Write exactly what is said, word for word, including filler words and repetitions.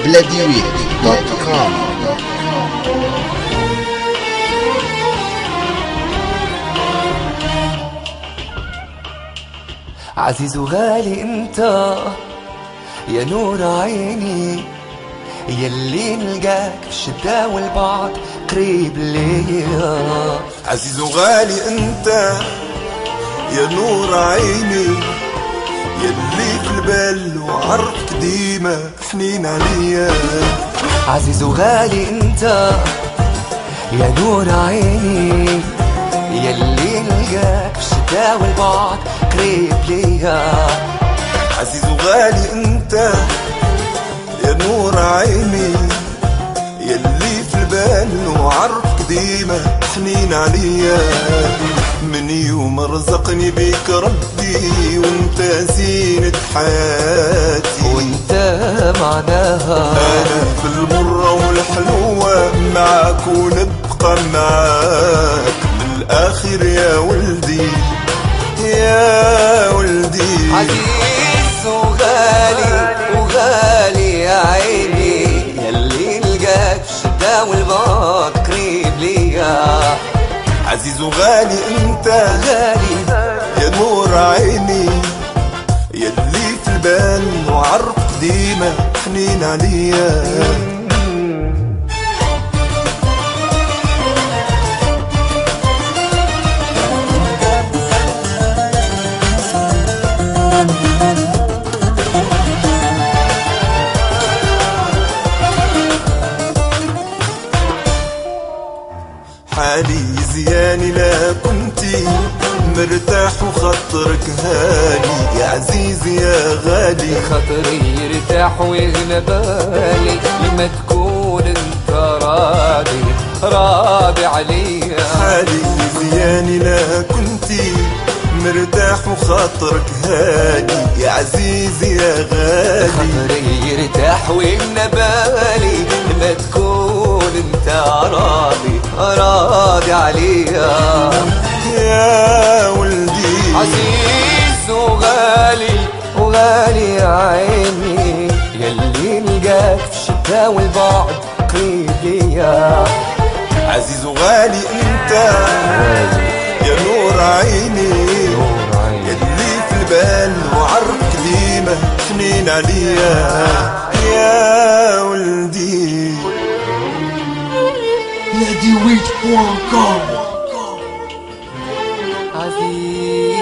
بلاديويت دوت كوم. عزيز وغالي انت يا نور عيني، يلي نلقاك في الشتا والبعد قريب ليا. عزيز وغالي انت يا نور عيني، يلي في البال وعرفك ديما حنين عليا. عزيز وغالي انت يا نور عيني، يلي نلقاك في الشتا والبعد قريب ليا. عزيز وغالي انت يا نور عيني، يلي في البال وعرفك ديما حنين عليا. من يوم رزقني بيك ربي وانت زينة حياتي، وانت معناها انا في المرة والحلوة معاك ونبقى معاك بالاخر يا ولدي يا ولدي. عزيز وغالي وغالي يا عيني، يلي نلقاك في الشتا والبعد قريب ليا. عزيز وغالي انت غالي يا نور عيني، يلي في البال وعرفك ديما حنين عليا. حالي زياني لا كنتي مرتاح وخطرك هاني، يا عزيزي يا غالي خاطري يرتاح ويغلى بالي لما تكون انت راضي راضي عليا. حالي زياني لا كنتي مرتاح وخاطرك هاني، يا عزيزي يا غالي خاطري يرتاح ويغلى بالي لما تكون انت راضي راضي عليا. يا ولدي عزيز وغالي وغالي يا عيني، يلي نلقاك في الشتا والبعد قريب ليا. عزيز وغالي انت يا نور عيني، يلي في البال وعرفك ديما حنين عليا. يا ولدي بلاديويت دوت كوم. عزيز